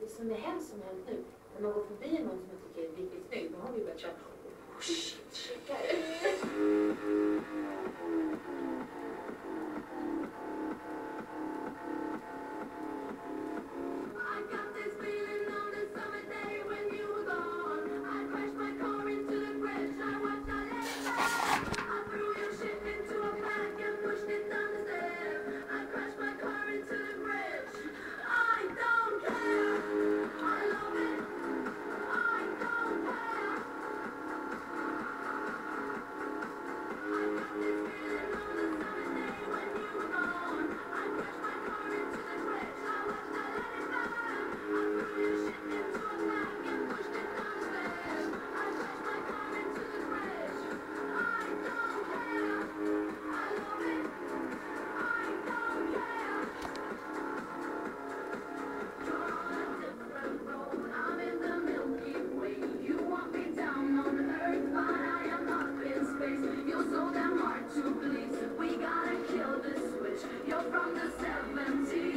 det som är hemskt som hänt nu, när man går förbi någon som man tycker är riktigt snygg, då har vi börjat köra checkar. You're so damn hard to please. We gotta kill this switch. You're from the 70s.